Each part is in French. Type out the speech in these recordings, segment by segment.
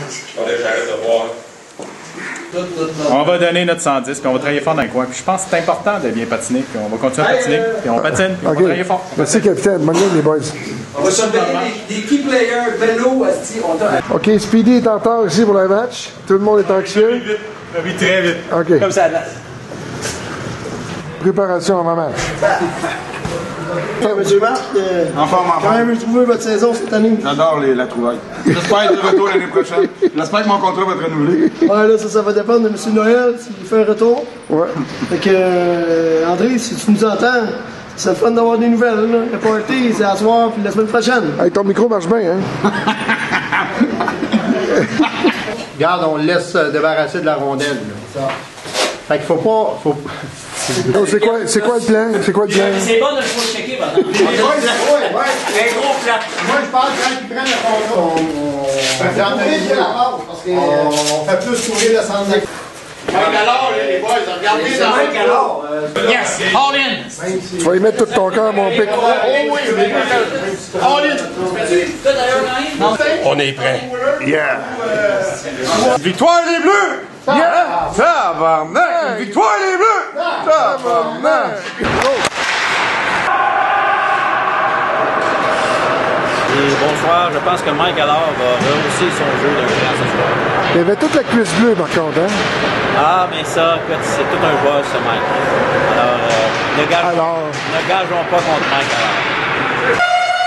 J'arrête de voir. On va donner notre 110 puis on va travailler fort dans le coin. Puis je pense que c'est important de bien patiner. Puis on va continuer à patiner. Puis on patine. Puis on va travailler fort. Merci, capitaine. Bonne nuit, les boys. On va surveiller des key players. Vélo, OK, Speedy est en retard ici pour le match. Tout le monde est anxieux. Oui, très vite. OK. Comme ça. Préparation avant match. Monsieur Marc, quand même trouvé votre saison cette année. J'adore la trouvaille. J'espère être de retour l'année prochaine. J'espère que mon contrat va être renouvelé. Ouais, là, ça va dépendre de M. Noël, s'il fait un retour. Ouais. Fait que, André, si tu nous entends, c'est le fun d'avoir des nouvelles. Là. Le party, c'est à soir puis la semaine prochaine. Hey, ton micro marche bien, hein? Regarde, on le laisse se débarrasser de la rondelle. Là. Fait qu'il faut pas... Donc, c'est quoi le plan? C'est quoi le plan? C'est bon de le checker, par exemple. Un gros plan. Moi, je pense que quand ils prennent le contrat, on fait plus courir le centre d'activité. Mike alors, les boys, regardez ça. Mike alors. Yes, all in. Tu vas y mettre tout ton cœur, mon pic. Oh oui, all in. On est prêts. Yeah! Victoire des Bleus! Yeah! Tabarnak! Victoire des Bleus! Tabarnak! Et bonsoir, je pense que Mike alors va rehausser son jeu d'un cran ce soir. Il y avait toute la cuisse bleue, par contre, hein? Ah, mais ça, écoute, c'est tout un joueur, ce Mike. Alors, ne gageons pas contre Mike alors.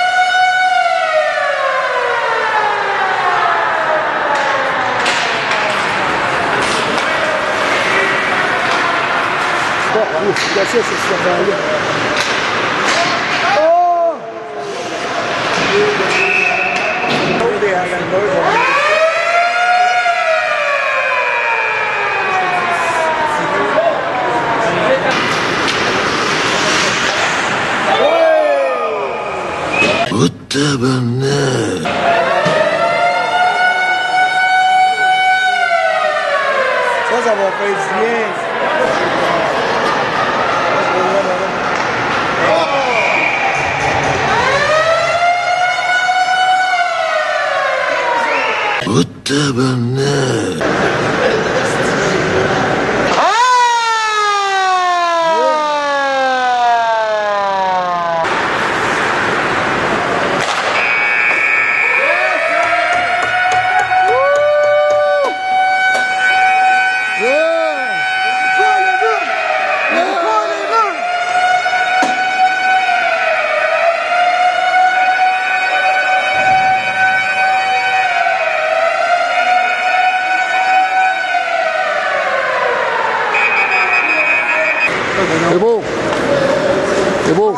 Oh, tabarnak! Ça va faire du bien. Oh, tabarnak! C'est beau. C'est beau.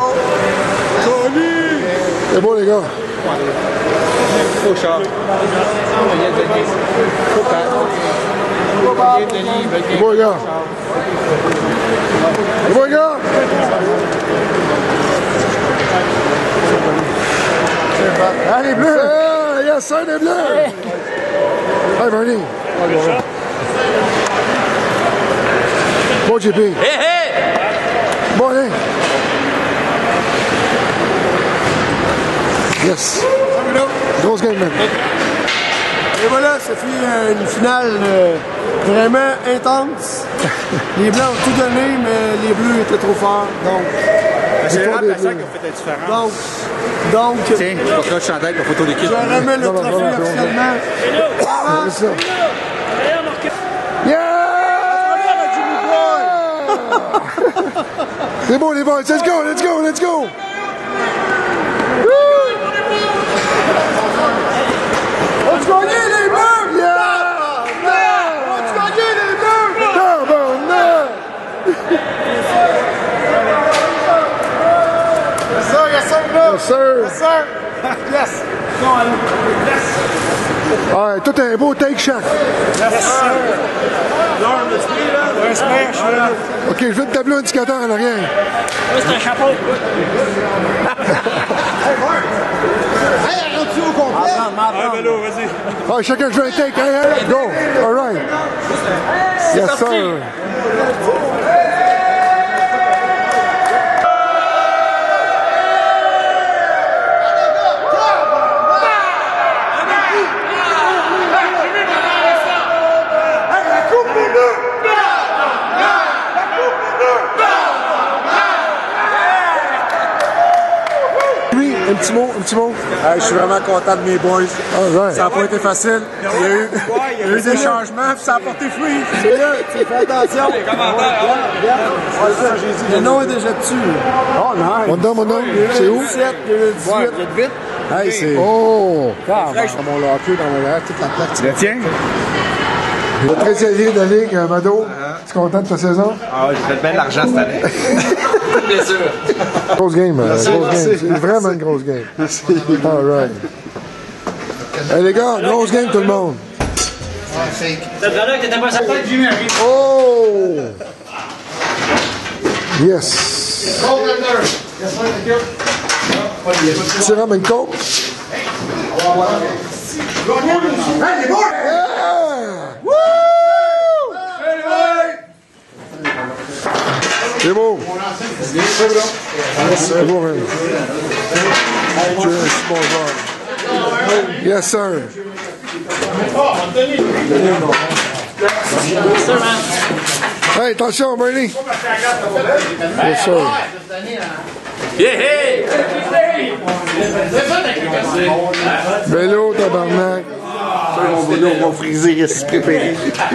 C'est beau, les gars. Faux char. C'est beau, les gars. C'est beau, les gars. Ah, les bleus. Yes, sir, les bleus. Hey, Bernie. Bon, JP. Hey, hey! Bon, allez. Yes. Grosse game, man. Et voilà, ça fait une finale vraiment intense. Les Blancs ont tout donné, mais les Bleus étaient trop forts. Donc, c'est vraiment la sac qui a fait la différence. Donc, tiens, je porterai le chandail pour photo d'équipe. je remets le trophée officiellement. C'est ça. Yeah! C'est beau, les boys. Let's go, let's go, let's go. On se gagne les Bleus! Yeah! On se gagne les Bleus! Tabarnak! Yes, sir, yes, sir, Bleu! Yes, sir. Yes, sir! Yes! Ah, tout un beau take shot. Yes, sir! Un smash, là! OK, je veux le tableau indicateur en arrière. C'est un chapeau. Hey, rendu au complet! Ah, chacun joue un take. Hey, hey, go. All right. Yes, sir. petit mot, un petit mot. Je suis vraiment content de mes boys. Right. Ça n'a pas été facile. Il y a eu des changements, puis ça a porté fruit. C'est là, tu fais attention. Le nom est déjà dessus. Oh, nice. Mon nom, c'est où? 2017, 2018. Hey, c'est... Oh! Dans mon locker, dans mon locker, toute la plaque. Le tien? Le 13e de la Ligue, Mado. Tu es content de ta saison? Ah, j'ai fait bien de l'argent cette année. Bien sûr. Grosse game, grosse game. C'est vraiment une grosse game. Merci. All right. Hey, les gars, grosse game tout le monde. Ce gars-là, t'étais pas certain que Jimmy arrive. Oh! Yes. Tirant une côte. Hey, les boys! Yeah! Woo! C'est beau. C'est beau, man. Tu es un super joueur. Yes, sir. Hey, attention, Bernie. Yes, sir. Vélo, tabarnak. Mon vélo va friser, il se préparer.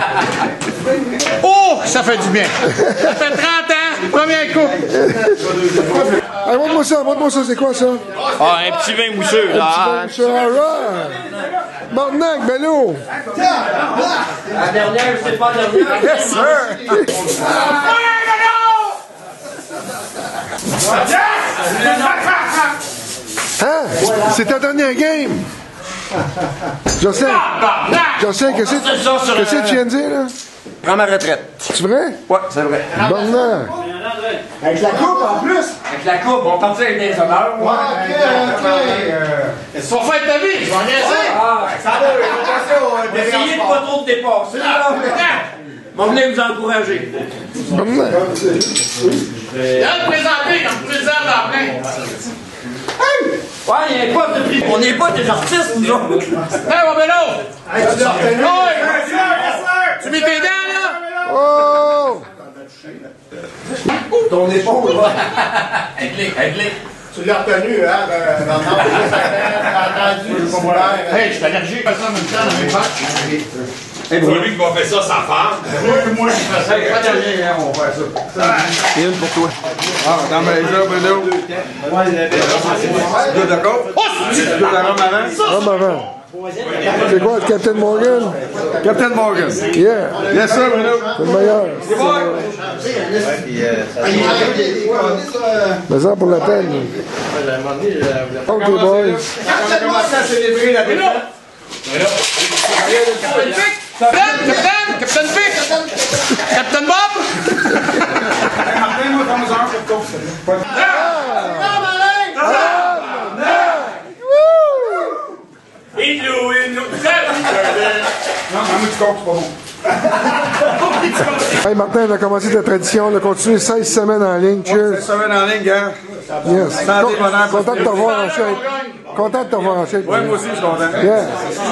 Oh, ça fait du bien. Ça fait 30 ans, premier coup. Hey, montre-moi ça, c'est quoi ça? Ah, un petit vin mousseux, là. All right. Barnac, vélo. La dernière, c'est pas la dernière. Yes, sir. Hein? C'est ta dernière game. Jocelyn, qu'est-ce que tu viens de dire, là? Prends ma retraite. C'est vrai? Ouais, c'est vrai. Barnac. Avec la coupe en plus! Avec la coupe, on partit avec des honneurs. Ouais, ok. Ils sont faits de ta vie, je vais en niaiser. Ça va, attention. Essayez de pas trop te dépasser. On venait vous encourager. Barnac. Viens te présenter comme président dans plein. Ouais, il y a un poste de prix. On n'est pas des artistes, nous autres. Hey, mon vélo! Tu mets tes dents, là? Oh! Ton épaule, Aide-les. tu l'as retenu, hein, Bernard? Entendu, populaire. Hey, je suis allergique à ça en même temps dans mes pattes. C'est lui qui va faire ça, sa femme. Moi, je fais ça. Pas derrière, on va faire ça. Et une pour toi. Ah, dans ma job, Bruno. Deux d'accord? Deux d'accord, maman? Homme avant. C'est quoi, le Captain Morgan? Captain Morgan. Yeah. Yes, sir, Bruno. C'est le meilleur. Mais ça pour la peine. OK, boys. On a commencé à célébrer la défaite. Captain Vic! Captain Bob! Martin, moi, comme ça, c'est tout. Non, moi, tu comptes, c'est pas bon. Hey Martin, on a commencé ta tradition, on a continué 16 semaines en ligne. Cheers. Ça va dans la ligne, gars. Yes. Santé, bonheur. Content de te voir en shape. Content de te voir en shape. Ouais, moi aussi, je suis content. Yeah.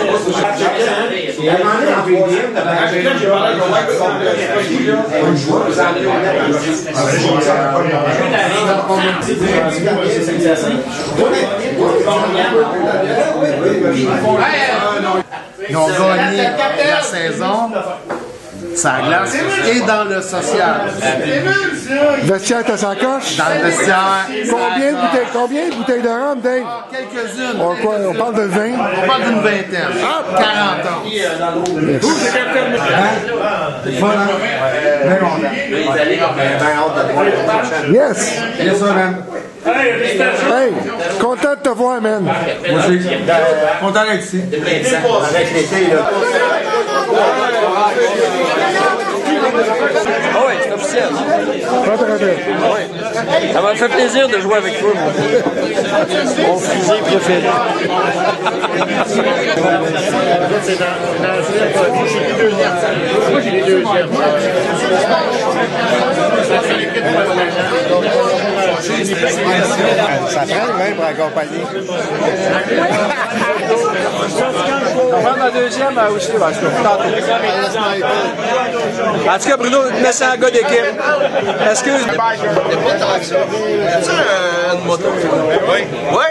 Ils ont gagné la saison, ça glace, et dans le social. Vestiaire, t'as sa coche? Dans le vestiaire. Combien de bouteilles de rhum, Dave? Quelques-unes. On parle de 20? On parle d'une vingtaine. 40 ans. Yes! Yes, sir, man. Hey, content de te voir, man. Moi aussi. Content d'être ici. Avec l'été, là. Ah oui, c'est officiel. Prends ta retraite. Ça m'a fait plaisir de jouer avec vous. Mon fusil préféré. J'ai les deuxièmes. Ça traîne même pour accompagner. On va prendre la deuxième aussi, je peux tantôt. En tout cas, Bruno, mets ça en gars d'équipe. Excuse. C'est une moto. Oui. Oui?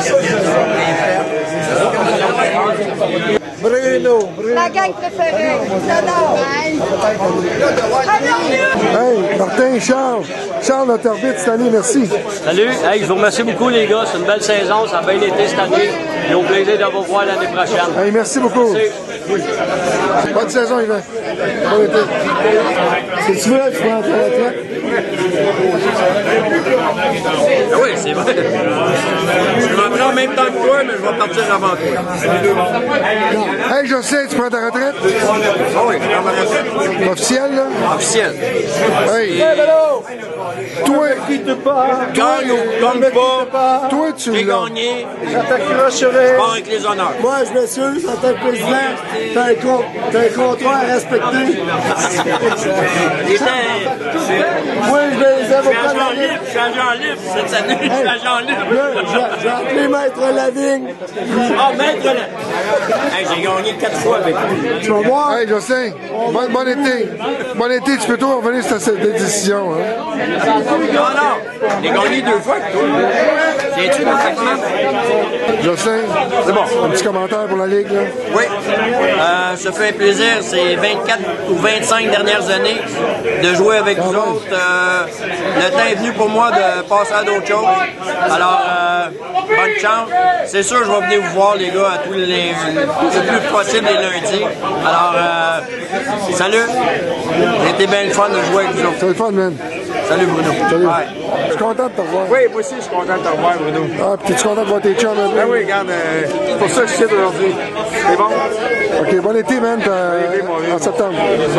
Bruno. Ma gang préférée. Hey, Martin, Charles. Charles, notre arbitre cette année, merci. Salut, hey, je vous remercie beaucoup les gars, c'est une belle saison, ça a bien été cette année. Et au plaisir de vous voir l'année prochaine. Hey, merci beaucoup. Merci. Bonne saison, Yvan. Bon été. Si tu veux, tu prends ta retraite. Oui, c'est vrai. Je vais rentrer en même temps que toi, mais je vais partir avant toi. Hey, je sais, tu prends ta retraite? Ah oui, je prends ma retraite. Officiel, là? Officiel. Hey! Toi, Gagne ou gagne pas, toi, tu j'ai l'as. gagné, Ça t'accrocherait. je pars avec les honneurs. Moi, je m'excuse, en tant que président, t'as un contrat à respecter. Oui, je vais les avocats de la Ligue. Je suis agent libre cette année, je suis agent libre. Là, j'ai appelé Maître Lavigne. Ah, maître là. Hey, j'ai gagné 4 fois avec lui. Tu vas voir. Hey, Jocelyn, bon été. Bon été, tu peux toi revenir sur cette décision. Hein? Non, j'ai gagné 2 fois avec toi. J'ai-tu parfaitement? Jocelyn, C'est bon. un petit commentaire pour la Ligue, là? Oui, ça fait un plaisir, c'est 24 ou 25 dernières années de jouer avec vous autres. Le temps est venu pour moi de passer à d'autres choses. Alors, bonne chance. C'est sûr, je vais venir vous voir, les gars, à tous le plus possible les lundis. Alors, salut. C'était bien le fun de jouer avec vous autres. C'est le fun, man. Salut, Bruno. Salut. Bye. Je suis content de te revoir. Oui, moi aussi, je suis content de te revoir, Bruno. Ah, puis t'es-tu content de voir tes chums, man? Ben oui, regarde, c'est pour ça que je suis ici aujourd'hui. C'est bon? OK, bon été, man, en septembre.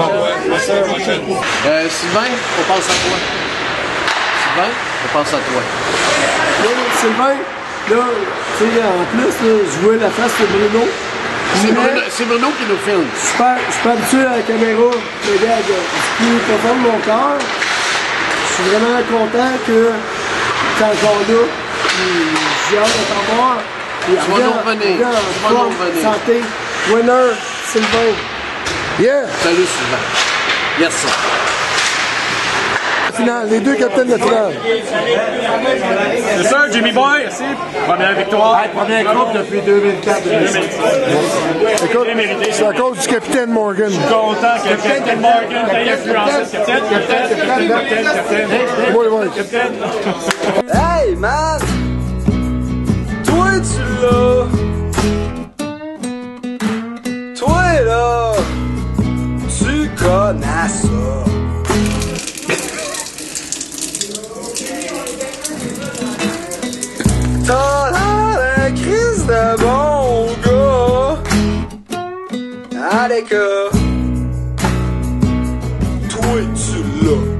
Sylvain, on pense à toi. Sylvain, on pense à toi. Là, Sylvain, là, tu sais, en plus, là, je vois la face de Bruno. C'est Bruno qui nous filme. Je suis pas habitué à la caméra. Regarde, je suis plus profond de mon cœur. Je suis vraiment content que tu es encore là. J'ai hâte de t'en voir. Tu vas nous revenir. Tu vas nous revenir. Santé. Winner, Sylvain. Yeah! Salut Sylvain. Yes, sir. Finale, les deux capitaines de la finale. C'est ça, Jimmy Boy, merci. Première victoire. Première coupe depuis 2004. Écoute, c'est à cause du capitaine Morgan. Content que Capitaine Morgan t'ait influencé. Capitaine. Bon, les boys. Hey, man! Toi, tu l'as! Toi, là! Tu connais ça! T'as l'air d'un Christ de bon gars! Allez, gars! Toi, tu l'as!